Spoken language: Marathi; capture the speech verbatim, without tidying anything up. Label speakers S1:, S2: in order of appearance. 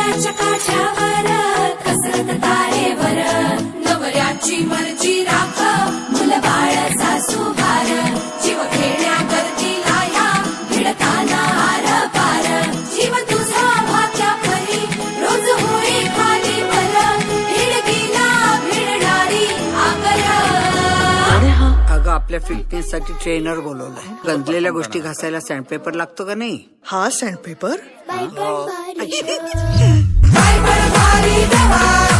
S1: मैदानाच्या काठावर कसरत तारेवर नवऱ्याची मर्जी राख मुलं बाळ सासू भार जीव खेळण्या गर्दीला या भिडताना आर पार जीव तुझा भाग्या परी रोज होई खाली भर भिडकीला भिडणारी आकर.
S2: अगं आपल्या फिटनेस साठी ट्रेनर बोलवलाय. गंजलेल्या गोष्टी घासायला सँडपेपर लागतो का नाही?
S3: हा सँडपेपर
S1: बाय पण भारी